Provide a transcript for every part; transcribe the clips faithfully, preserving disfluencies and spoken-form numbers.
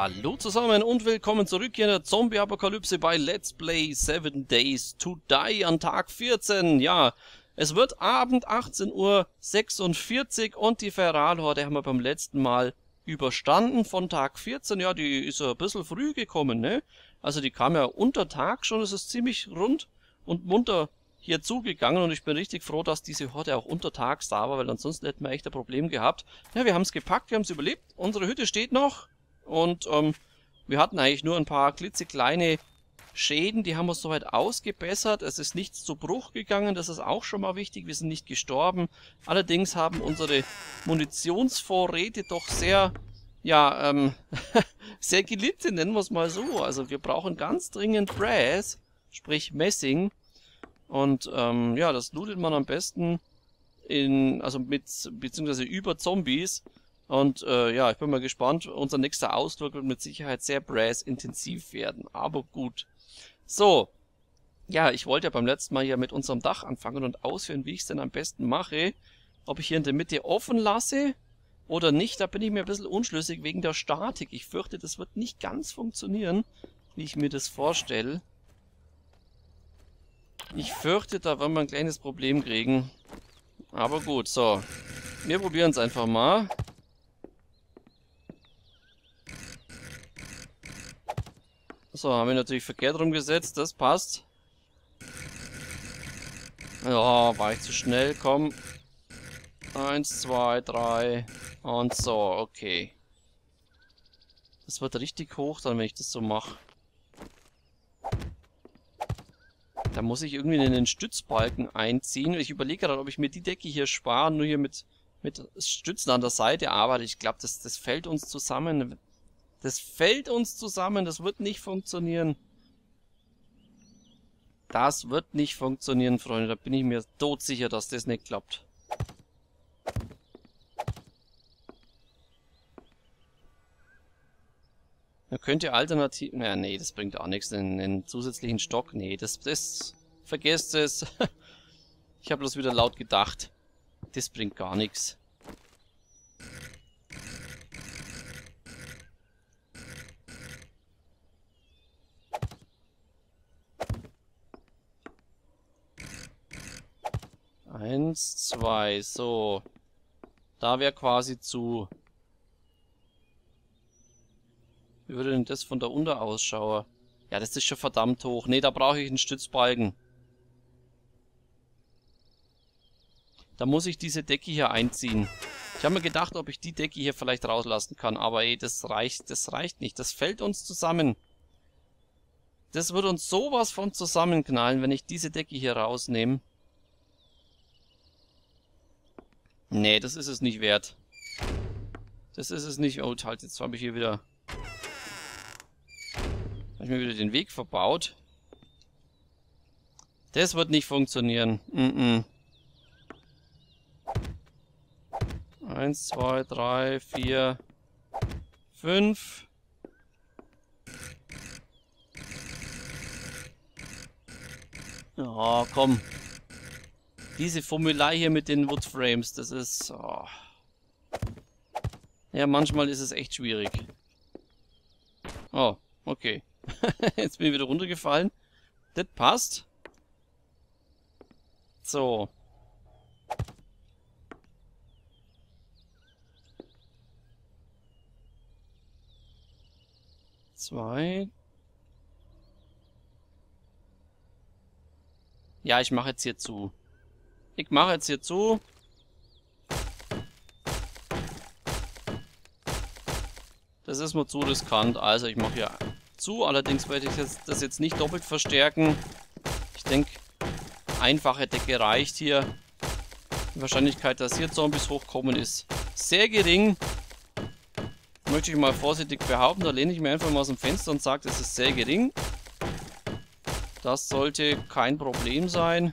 Hallo zusammen und willkommen zurück hier in der Zombie-Apokalypse bei Let's Play seven Days to Die an Tag vierzehn. Ja, es wird Abend, achtzehn Uhr sechsundvierzig und die Feral-Horde haben wir beim letzten Mal überstanden von Tag vierzehn. Ja, die ist ja ein bisschen früh gekommen, ne? Also die kam ja unter Tag schon, es ist ziemlich rund und munter hier zugegangen und ich bin richtig froh, dass diese Horde auch untertags da war, weil ansonsten hätten wir echt ein Problem gehabt. Ja, wir haben es gepackt, wir haben es überlebt, unsere Hütte steht noch und ähm, wir hatten eigentlich nur ein paar klitzekleine Schäden, die haben wir soweit ausgebessert, es ist nichts zu Bruch gegangen, das ist auch schon mal wichtig, wir sind nicht gestorben. Allerdings haben unsere Munitionsvorräte doch sehr, ja, ähm, sehr gelitten, nennen wir es mal so. Also wir brauchen ganz dringend Brass, sprich Messing. Und ähm, ja, das lootet man am besten in, also mit, beziehungsweise über Zombies. Und äh, ja, ich bin mal gespannt. Unser nächster Ausflug wird mit Sicherheit sehr Brass-intensiv werden. Aber gut. So. Ja, ich wollte ja beim letzten Mal hier mit unserem Dach anfangen und ausführen, wie ich es denn am besten mache. Ob ich hier in der Mitte offen lasse oder nicht, da bin ich mir ein bisschen unschlüssig wegen der Statik. Ich fürchte, das wird nicht ganz funktionieren, wie ich mir das vorstelle. Ich fürchte, da werden wir ein kleines Problem kriegen. Aber gut, so. Wir probieren es einfach mal. So, haben wir natürlich verkehrt rumgesetzt. Das passt. Ja, war ich zu schnell. Komm. Eins, zwei, drei. Und so, okay. Das wird richtig hoch dann, wenn ich das so mache. Da muss ich irgendwie in den Stützbalken einziehen. Ich überlege gerade, ob ich mir die Decke hier spare, nur hier mit, mit Stützen an der Seite arbeite. Ich glaube, das, das fällt uns zusammen. Das fällt uns zusammen. Das wird nicht funktionieren. Das wird nicht funktionieren, Freunde. Da bin ich mir todsicher, dass das nicht klappt. Man könnte alternativ... Ja, nee, das bringt auch nichts. Den, den zusätzlichen Stock. Nee, das... das vergesst es. Ich habe bloß wieder laut gedacht. Das bringt gar nichts. Eins, zwei, so. Da wäre quasi zu... Wie würde denn das von da unten ausschauen? Ja, das ist schon verdammt hoch. Ne, da brauche ich einen Stützbalken. Da muss ich diese Decke hier einziehen. Ich habe mir gedacht, ob ich die Decke hier vielleicht rauslassen kann. Aber ey, das reicht, das reicht nicht. Das fällt uns zusammen. Das wird uns sowas von zusammenknallen, wenn ich diese Decke hier rausnehme. Nee, das ist es nicht wert. Das ist es nicht. Oh, halt, jetzt habe ich hier wieder... Habe ich mir wieder den Weg verbaut. Das wird nicht funktionieren. Mm-mm. Eins, zwei, drei, vier, fünf. Oh, komm. Diese Formelei hier mit den Woodframes, das ist... Oh. Ja, manchmal ist es echt schwierig. Oh, okay. Jetzt bin ich wieder runtergefallen. Das passt. So. Zwei. Ja, ich mache jetzt hier zu. Ich mache jetzt hier zu. Das ist mir zu riskant. Also ich mache hier zu. Allerdings werde ich jetzt, das jetzt nicht doppelt verstärken. Ich denke, einfache Decke reicht hier. Die Wahrscheinlichkeit, dass hier Zombies hochkommen, ist sehr gering. Möchte ich mal vorsichtig behaupten. Da lehne ich mir einfach mal aus dem Fenster und sage, das ist sehr gering. Das sollte kein Problem sein.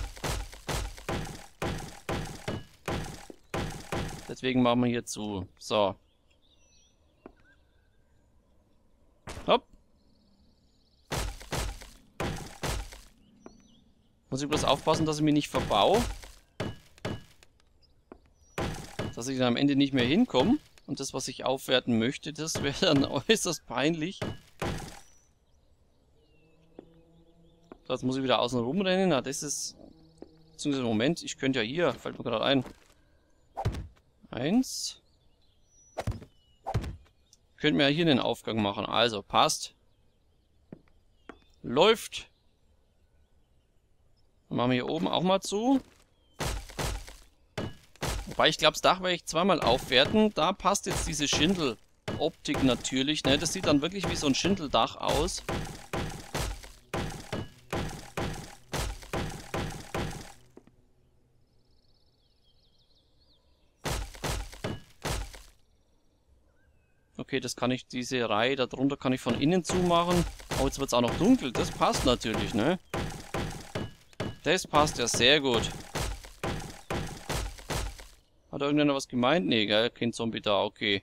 Deswegen machen wir hier zu. So. Hopp. Muss ich bloß aufpassen, dass ich mich nicht verbau. Dass ich dann am Ende nicht mehr hinkomme. Und das, was ich aufwerten möchte, das wäre dann äußerst peinlich. So, jetzt muss ich wieder außen rumrennen. Na, das ist... Beziehungsweise, Moment, ich könnte ja hier, fällt mir gerade ein. Eins. Ich könnte mir ja hier den Aufgang machen. Also, passt. Läuft. Dann machen wir hier oben auch mal zu. Wobei, ich glaube, das Dach werde ich zweimal aufwerten. Da passt jetzt diese Schindeloptik natürlich. Ne? Das sieht dann wirklich wie so ein Schindeldach aus. Okay, das kann ich, diese Reihe darunter kann ich von innen zumachen. Oh, jetzt wird es auch noch dunkel. Das passt natürlich, ne? Das passt ja sehr gut. Hat irgendeiner was gemeint? Nee, gell? Kein Zombie da, okay.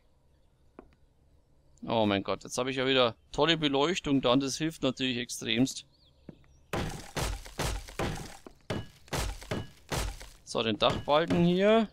Oh mein Gott, jetzt habe ich ja wieder tolle Beleuchtung dann. Das hilft natürlich extremst. So, den Dachbalken hier.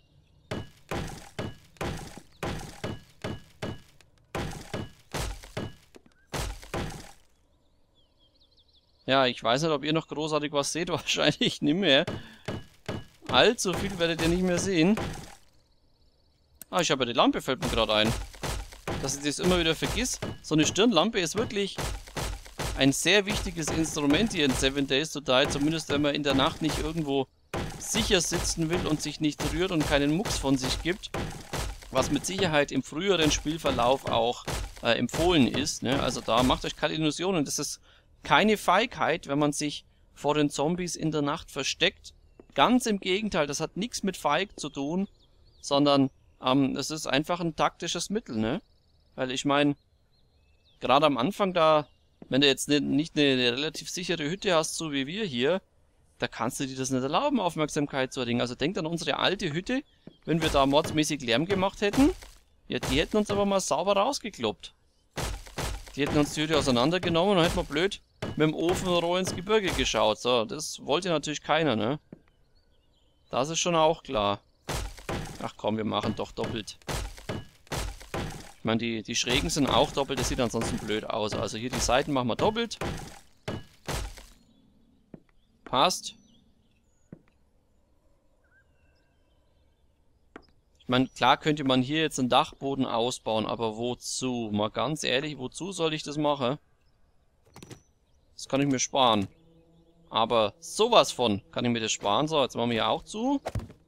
Ja, ich weiß nicht, ob ihr noch großartig was seht. Wahrscheinlich nicht mehr. Allzu viel werdet ihr nicht mehr sehen. Ah, ich habe ja die Lampe, fällt mir gerade ein. Dass ich das immer wieder vergiss. So eine Stirnlampe ist wirklich ein sehr wichtiges Instrument hier in Seven Days to Die. Zumindest wenn man in der Nacht nicht irgendwo sicher sitzen will und sich nicht rührt und keinen Mucks von sich gibt. Was mit Sicherheit im früheren Spielverlauf auch äh, empfohlen ist. Ne? Also da macht euch keine Illusionen. Das ist keine Feigheit, wenn man sich vor den Zombies in der Nacht versteckt. Ganz im Gegenteil, das hat nichts mit feig zu tun, sondern ähm, es ist einfach ein taktisches Mittel, ne? Weil ich meine, gerade am Anfang da, wenn du jetzt ne, nicht eine, eine relativ sichere Hütte hast, so wie wir hier, da kannst du dir das nicht erlauben, Aufmerksamkeit zu erringen. Also denkt an unsere alte Hütte, wenn wir da mordsmäßig Lärm gemacht hätten, ja, die hätten uns aber mal sauber rausgekloppt. Die hätten uns die Hütte auseinandergenommen und dann hätten wir blöd mit dem Ofenrohr ins Gebirge geschaut. So, das wollte natürlich keiner, ne? Das ist schon auch klar. Ach komm, wir machen doch doppelt. Ich meine, die, die Schrägen sind auch doppelt, das sieht ansonsten blöd aus. Also hier die Seiten machen wir doppelt. Passt. Ich meine, klar könnte man hier jetzt einen Dachboden ausbauen, aber wozu? Mal ganz ehrlich, wozu soll ich das machen? Das kann ich mir sparen. Aber sowas von kann ich mir das sparen. So, jetzt machen wir hier auch zu.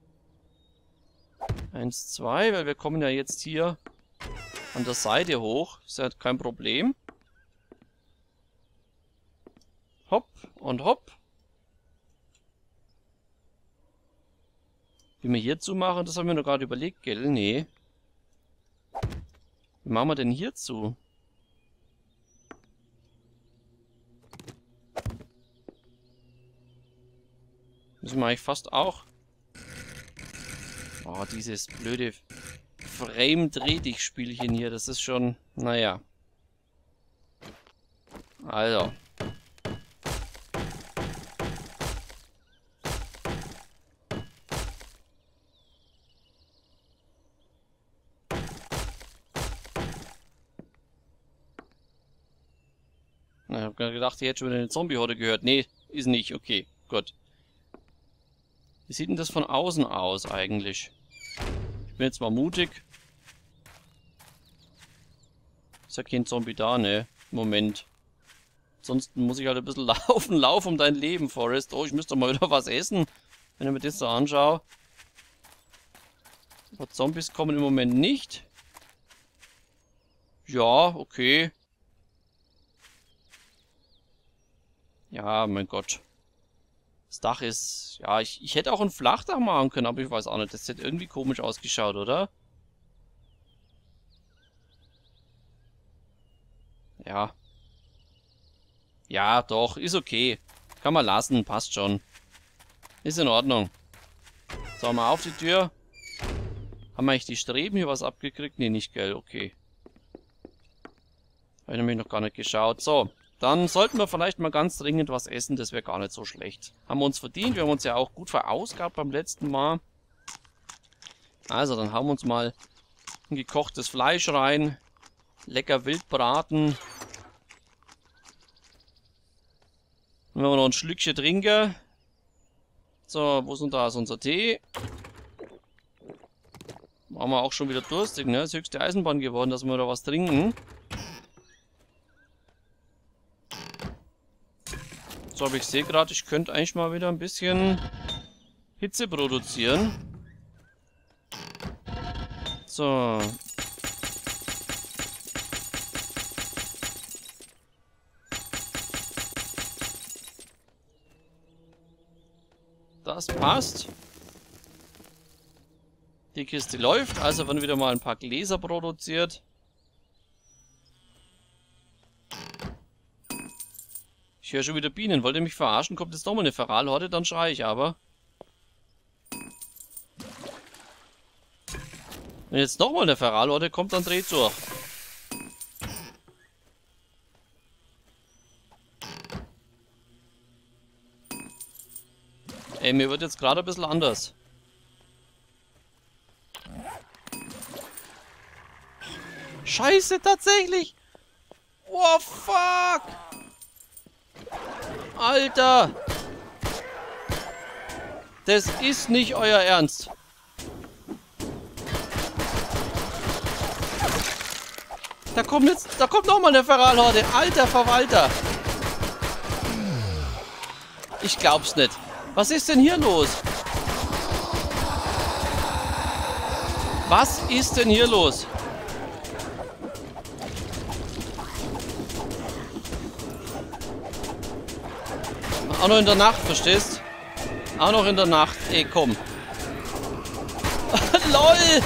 Eins, zwei, weil wir kommen ja jetzt hier an der Seite hoch. Ist ja kein Problem. Hopp und hopp. Wie wir hier zumachen, das haben wir noch gerade überlegt, gell? Nee. Wie machen wir denn hier zu? Müssen wir eigentlich fast auch. Oh, dieses blöde Frame-Dreh-Dich-Spielchen hier, das ist schon, naja. Also. Na, ich hab gerade gedacht, ich hätte schon wieder eine Zombie-Horde gehört. Nee, ist nicht. Okay, gut. Wie sieht denn das von außen aus eigentlich? Ich bin jetzt mal mutig. Ist ja kein Zombie da, ne? Moment. Ansonsten muss ich halt ein bisschen laufen. Lauf um dein Leben, Forrest. Oh, ich müsste mal wieder was essen. Wenn ich mir das so anschaue. Aber Zombies kommen im Moment nicht. Ja, okay. Ja, mein Gott. Das Dach ist... Ja, ich, ich hätte auch ein Flachdach machen können, aber ich weiß auch nicht. Das hätte irgendwie komisch ausgeschaut, oder? Ja. Ja, doch. Ist okay. Kann man lassen. Passt schon. Ist in Ordnung. So, mal auf die Tür. Haben wir eigentlich die Streben hier was abgekriegt? Nee, nicht, gell? Okay. Habe ich nämlich noch gar nicht geschaut. So. Dann sollten wir vielleicht mal ganz dringend was essen, das wäre gar nicht so schlecht. Haben wir uns verdient, wir haben uns ja auch gut verausgabt beim letzten Mal. Also, dann hauen wir uns mal Ein gekochtes Fleisch rein. Lecker wild braten. Dann werden wir noch ein Schlückchen trinken. So, wo ist denn da? Ist unser Tee. Waren wir auch schon wieder durstig, ne? Ist höchste Eisenbahn geworden, dass wir da was trinken. So, aber ich sehe gerade, ich könnte eigentlich mal wieder ein bisschen Hitze produzieren. So. Das passt. Die Kiste läuft, also werden wieder mal ein paar Gläser produziert. Ich höre schon wieder Bienen. Wollt ihr mich verarschen? Kommt jetzt nochmal eine Feralhorde, dann schreie ich aber. Wenn jetzt nochmal eine Feralhorde kommt, dann dreht durch. Ey, mir wird jetzt gerade ein bisschen anders. Scheiße, tatsächlich! Oh, fuck! Alter! Das ist nicht euer Ernst. Da kommt jetzt, da kommt nochmal eine Feralhorde. Alter Verwalter! Ich glaub's nicht. Was ist denn hier los? Was ist denn hier los? Auch noch in der Nacht, verstehst? Auch noch in der Nacht. Ey, komm. LOL!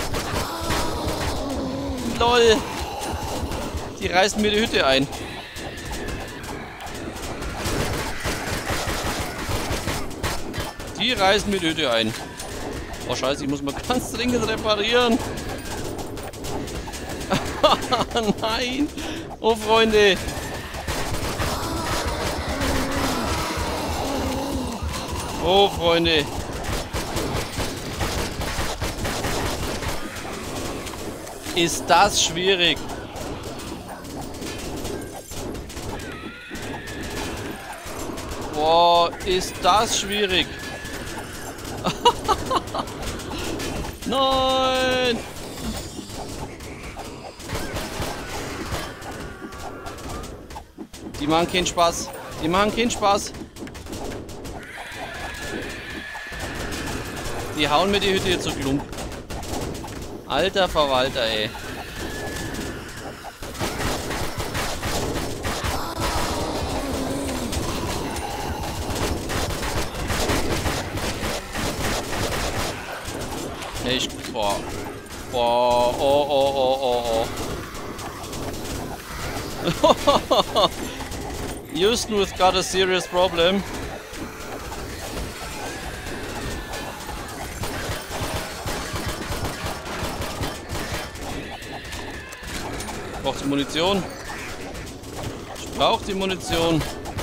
LOL! Die reißen mir die Hütte ein. Die reißen mir die Hütte ein. Oh scheiße, ich muss mal ganz dringend reparieren. Nein! Oh Freunde! Oh Freunde! Ist das schwierig? Boah, ist das schwierig? Nein! Die machen keinen Spaß. Die machen keinen Spaß. Die hauen mir die Hütte hier zu Klump. Alter Verwalter, ey. Ich, boah. Boah, oh, oh, oh, oh, oh. Houston, we've got a serious problem. Ich brauche die Munition. Ich brauche die Munition.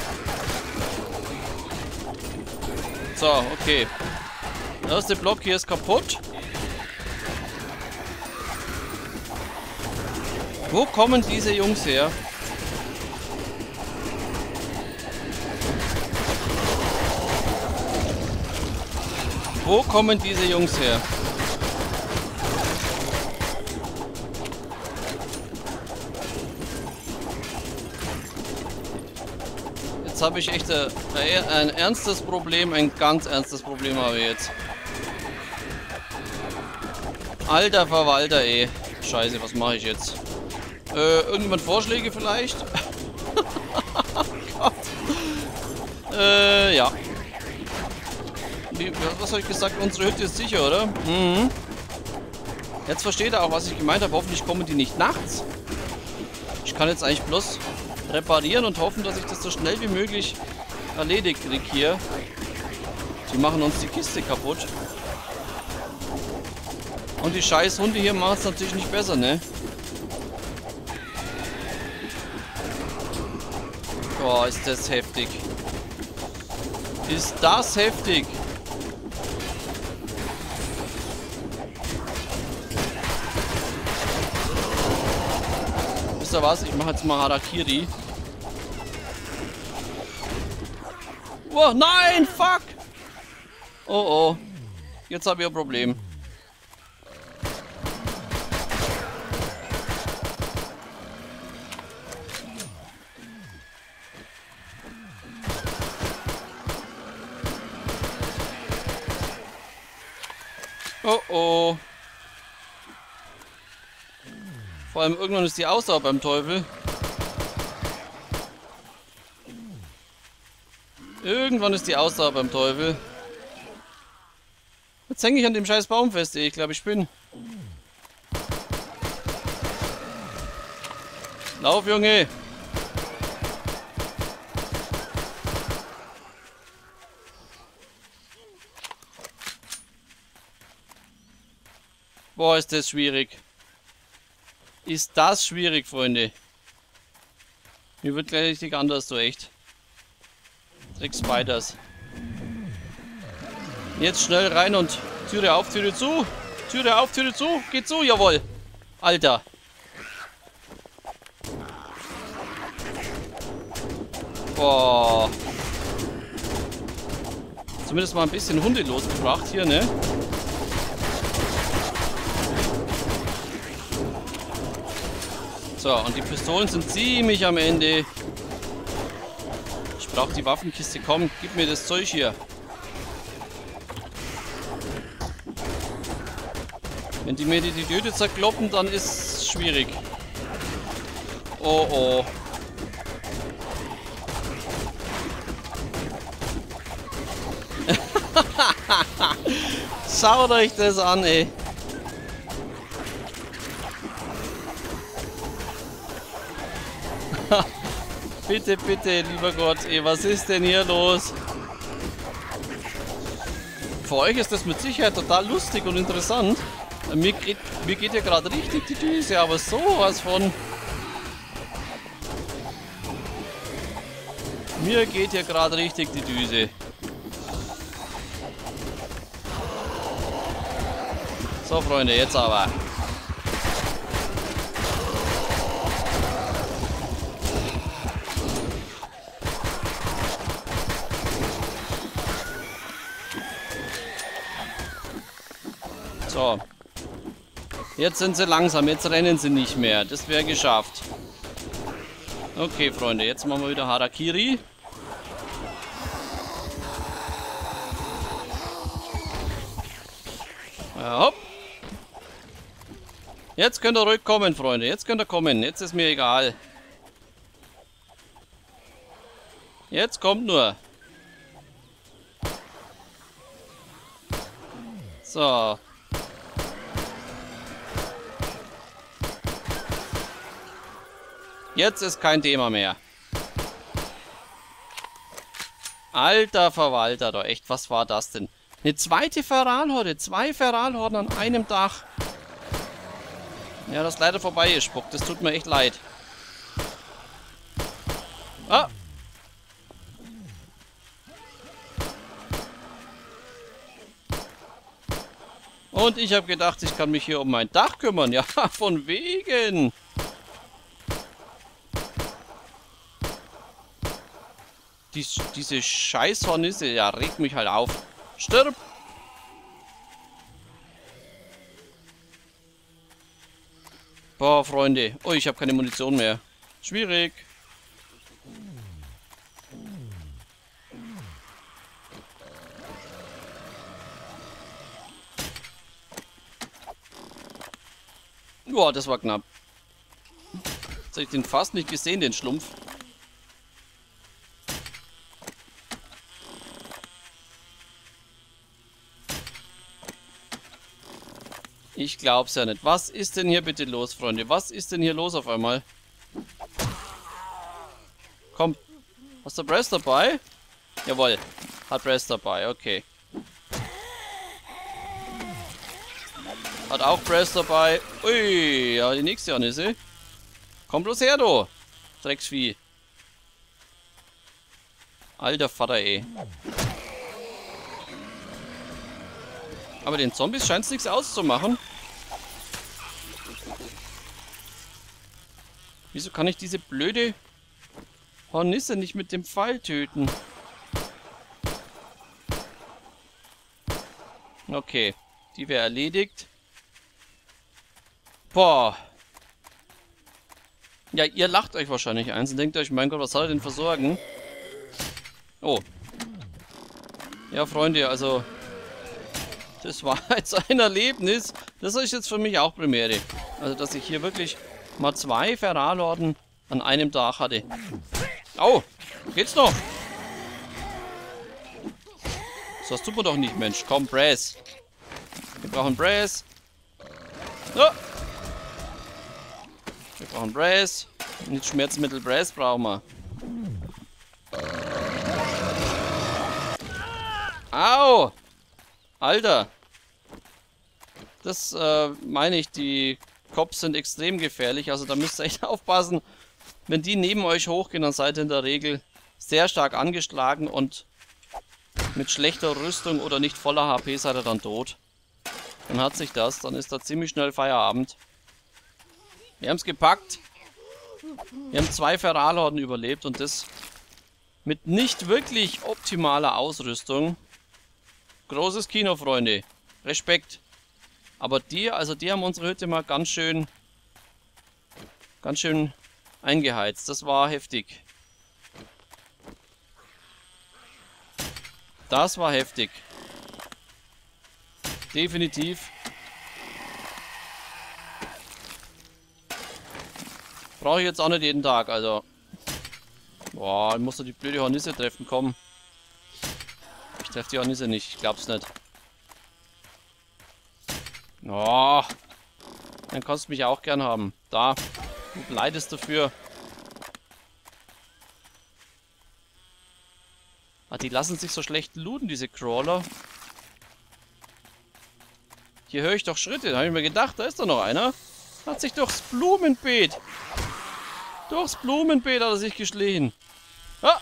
So, okay. Der erste Block hier ist kaputt. Wo kommen diese Jungs her? Wo kommen diese Jungs her? Jetzt habe ich echt ein, ein ernstes Problem, ein ganz ernstes Problem habe ich jetzt. Alter Verwalter, ey. Scheiße, was mache ich jetzt? Äh, irgendjemand Vorschläge vielleicht? Gott. Äh, ja. Wie, was habe ich gesagt? Unsere Hütte ist sicher, oder? Mhm. Jetzt versteht er auch, was ich gemeint habe. Hoffentlich kommen die nicht nachts. Ich kann jetzt eigentlich bloß reparieren und hoffen, dass ich das so schnell wie möglich erledigt kriege hier. Die machen uns die Kiste kaputt. Und die scheiß Hunde hier machen es natürlich nicht besser, ne? Boah, ist das heftig. Ist das heftig. wisst ihr was? Ich mache jetzt mal Harakiri. Oh, nein! Fuck! Oh, oh. Jetzt habe ich ein Problem. Oh, oh. Vor allem irgendwann ist die Ausdauer beim Teufel. Irgendwann ist die Ausdauer beim Teufel. Jetzt hänge ich an dem scheiß Baum fest, ey. Ich glaube, ich bin. Lauf, Junge! Boah, ist das schwierig. Ist das schwierig, Freunde. Mir wird gleich richtig anders, so echt. Trick Spiders. Jetzt schnell rein und Türe auf, Türe zu. Türe auf, Türe zu. Geht zu, jawohl. Alter. Boah. Zumindest mal ein bisschen Hunde losgebracht hier, ne? So, und die Pistolen sind ziemlich am Ende. Ich brauche die Waffenkiste. Komm, gib mir das Zeug hier. Wenn die mir die, die Töte zerkloppen, dann ist es schwierig. Oh, oh. Schaut euch das an, ey. Bitte, bitte, lieber Gott, ey, was ist denn hier los? Für euch ist das mit Sicherheit total lustig und interessant. Mir geht, mir geht ja gerade richtig die Düse, aber sowas von... Mir geht ja gerade richtig die Düse. So, Freunde, jetzt aber. So. Jetzt sind sie langsam, jetzt rennen sie nicht mehr. Das wäre geschafft. Okay, Freunde, jetzt machen wir wieder Harakiri. Ja, hopp. Jetzt könnt ihr ruhig kommen, Freunde. Jetzt könnt ihr kommen. Jetzt ist mir egal. Jetzt kommt nur. So. Jetzt ist kein Thema mehr. Alter Verwalter, doch echt, was war das denn? Eine zweite Feralhorde, zwei Feralhorden an einem Dach. Ja, das ist leider vorbei gespuckt, das tut mir echt leid. Ah! Und ich habe gedacht, ich kann mich hier um mein Dach kümmern. Ja, von wegen. Dies, diese Scheißhornisse, ja, regt mich halt auf. Stirb! Boah, Freunde. Oh, ich habe keine Munition mehr. Schwierig. Boah, das war knapp. Jetzt habe ich den fast nicht gesehen, den Schlumpf. Ich glaub's ja nicht. Was ist denn hier bitte los, Freunde? Was ist denn hier los auf einmal? Komm. Hast du Brass dabei? Jawohl. Hat Brass dabei, okay. Hat auch Brass dabei. Ui, ja, die nächste Hornisse. Komm bloß her, du. Drecksvieh. Alter Vater, ey. Aber den Zombies scheint es nichts auszumachen. Wieso kann ich diese blöde Hornisse nicht mit dem Pfeil töten? Okay, die wäre erledigt. Boah. Ja, ihr lacht euch wahrscheinlich eins und denkt euch, mein Gott, was soll er denn versorgen? Oh. Ja, Freunde, also... Das war jetzt ein Erlebnis. Das ist jetzt für mich auch Premiere. Also, dass ich hier wirklich mal zwei Feralorden an einem Tag hatte. Au! Geht's noch? Das tut man doch nicht, Mensch. Komm, Brass. Wir brauchen Brass. Oh. Wir brauchen Brass. Nicht Schmerzmittel, Brass brauchen wir. Au! Alter! Das äh, meine ich, die Cops sind extrem gefährlich. Also da müsst ihr echt aufpassen. Wenn die neben euch hochgehen, dann seid ihr in der Regel sehr stark angeschlagen und mit schlechter Rüstung oder nicht voller H P seid ihr dann tot. Dann hat sich das, dann ist da ziemlich schnell Feierabend. Wir haben es gepackt. Wir haben zwei Feralhorden überlebt und das mit nicht wirklich optimaler Ausrüstung. Großes Kino, Freunde. Respekt. Aber die, also die haben unsere Hütte mal ganz schön, ganz schön eingeheizt. Das war heftig. Das war heftig. Definitiv. Brauche ich jetzt auch nicht jeden Tag, also. Boah, ich muss doch die blöde Hornisse treffen, komm. Ich treffe die Hornisse nicht, ich glaub's nicht. Oh, dann kannst du mich auch gern haben. Da, du leidest dafür. Ah, die lassen sich so schlecht looten, diese Crawler. Hier höre ich doch Schritte. Da habe ich mir gedacht, da ist doch noch einer. Hat sich durchs Blumenbeet. Durchs Blumenbeet hat er sich geschlichen. Ah!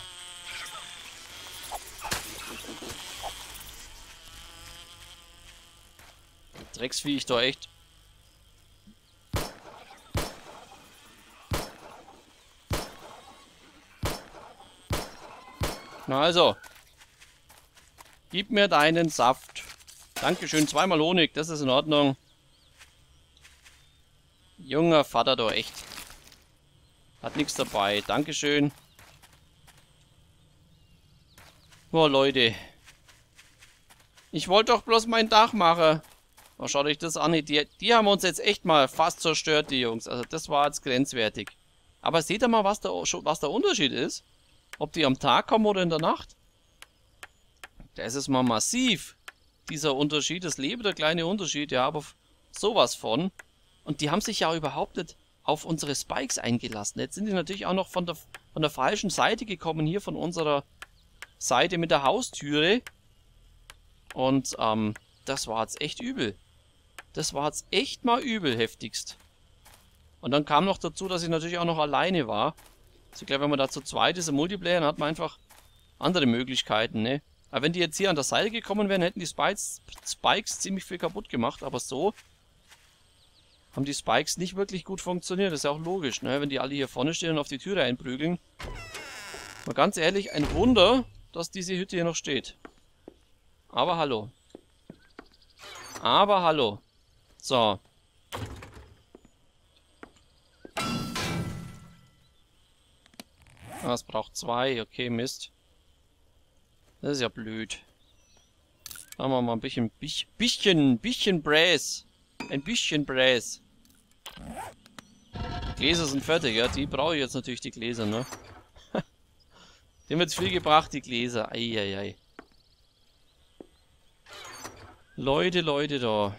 Drecksvieh ich doch echt. Na also. Gib mir deinen Saft. Dankeschön, zweimal Honig, das ist in Ordnung. Junger Vater doch echt. Hat nichts dabei. Dankeschön. Boah, Leute. Ich wollte doch bloß mein Dach machen. Oh, schaut euch das an. Die, die haben uns jetzt echt mal fast zerstört, die Jungs. Also das war jetzt grenzwertig. Aber seht ihr mal, was der, was der Unterschied ist? Ob die am Tag kommen oder in der Nacht? Das ist mal massiv. Dieser Unterschied, das Leben, der kleine Unterschied, ja, aber sowas von. Und die haben sich ja überhaupt nicht auf unsere Spikes eingelassen. Jetzt sind die natürlich auch noch von der, von der falschen Seite gekommen, hier von unserer Seite mit der Haustüre. Und ähm, das war jetzt echt übel. Das war jetzt echt mal übel, heftigst. Und dann kam noch dazu, dass ich natürlich auch noch alleine war. Also ich glaube, wenn man da zu zweit ist im Multiplayer, dann hat man einfach andere Möglichkeiten, ne? Aber wenn die jetzt hier an der Seite gekommen wären, hätten die Spikes, Spikes ziemlich viel kaputt gemacht. Aber so haben die Spikes nicht wirklich gut funktioniert. Das ist ja auch logisch, ne? Wenn die alle hier vorne stehen und auf die Türe einprügeln. Mal ganz ehrlich, ein Wunder, dass diese Hütte hier noch steht. Aber hallo. Aber hallo. So. Ah, es braucht zwei. Okay, Mist. Das ist ja blöd. Machen wir mal ein bisschen, bisschen, bisschen Brass. Ein bisschen Brass. Gläser sind fertig, ja. Die brauche ich jetzt natürlich, die Gläser, ne? Dem wird's viel gebracht, die Gläser. Eieiei. Leute, Leute, da.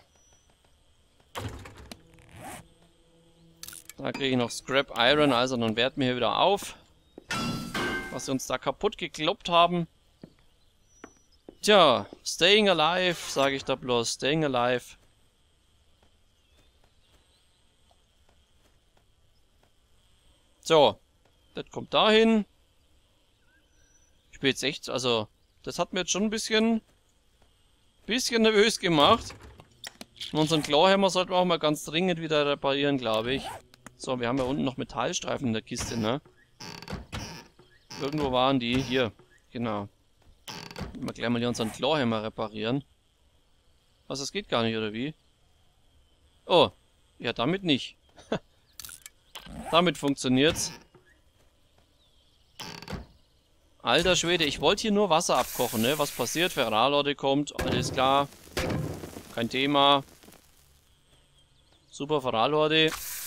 Da kriege ich noch Scrap Iron, also dann werten wir hier wieder auf. Was sie uns da kaputt gekloppt haben. Tja, staying alive, sage ich da bloß. Staying alive. So, das kommt dahin. Ich bin jetzt echt, also, das hat mir jetzt schon ein bisschen, bisschen nervös gemacht. Und unseren Clawhammer sollten wir auch mal ganz dringend wieder reparieren, glaube ich. So, wir haben ja unten noch Metallstreifen in der Kiste, ne? Irgendwo waren die. Hier. Genau. Mal gleich mal hier unseren Clawhammer reparieren. Was, das geht gar nicht, oder wie? Oh. Ja, damit nicht. Damit funktioniert's. Alter Schwede, ich wollte hier nur Wasser abkochen, ne? Was passiert? Feralorde kommt. Alles klar. Kein Thema. Super Feralorde.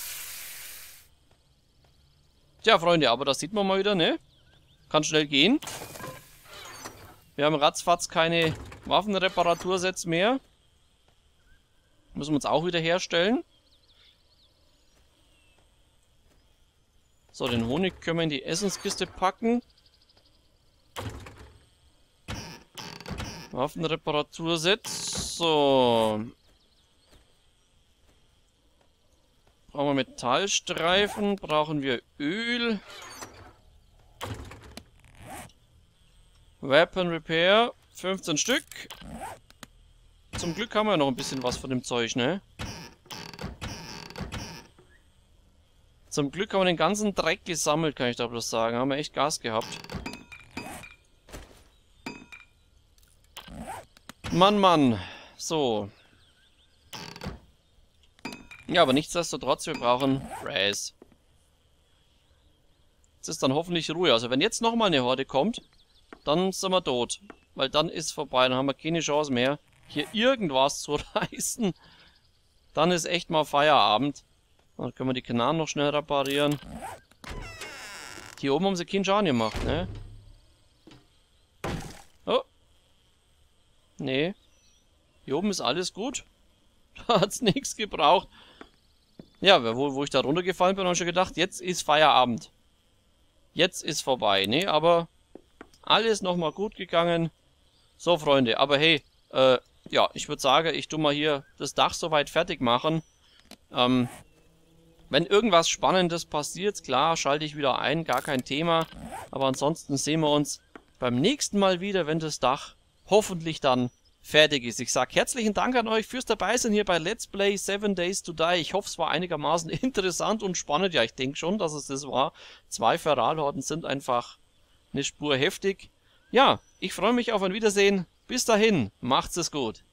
Tja, Freunde, aber das sieht man mal wieder, ne? Kann schnell gehen. Wir haben ratzfatz keine Waffenreparatursets mehr. Müssen wir uns auch wieder herstellen. So, den Honig können wir in die Essenskiste packen. Waffenreparatursets. So. Brauchen wir Metallstreifen. Brauchen wir Öl. Weapon Repair. fünfzehn Stück. Zum Glück haben wir noch ein bisschen was von dem Zeug, ne? Zum Glück haben wir den ganzen Dreck gesammelt, kann ich da bloß sagen. Haben wir echt Gas gehabt. Mann, Mann. So. Ja, aber nichtsdestotrotz, wir brauchen Brass. Jetzt ist dann hoffentlich Ruhe. Also wenn jetzt nochmal eine Horde kommt, dann sind wir tot. Weil dann ist vorbei. Dann haben wir keine Chance mehr, hier irgendwas zu reißen. Dann ist echt mal Feierabend. Dann können wir die Kanaren noch schnell reparieren. Hier oben haben sie keinen Schaden gemacht, ne? Oh. Nee. Hier oben ist alles gut. Da hat's nichts gebraucht. Ja, wo, wo ich da runtergefallen bin, habe ich schon gedacht, jetzt ist Feierabend. Jetzt ist vorbei, ne? Aber alles nochmal gut gegangen. So, Freunde, aber hey, äh, ja, ich würde sagen, ich tu mal hier das Dach soweit fertig machen. Ähm, wenn irgendwas Spannendes passiert, klar, schalte ich wieder ein, gar kein Thema. Aber ansonsten sehen wir uns beim nächsten Mal wieder, wenn das Dach hoffentlich dann fertig ist. Ich sage herzlichen Dank an euch fürs Dabeisein hier bei Let's Play seven Days to Die. Ich hoffe, es war einigermaßen interessant und spannend. Ja, ich denke schon, dass es das war. Zwei Feralhorden sind einfach eine Spur heftig. Ja, ich freue mich auf ein Wiedersehen. Bis dahin, macht's es gut.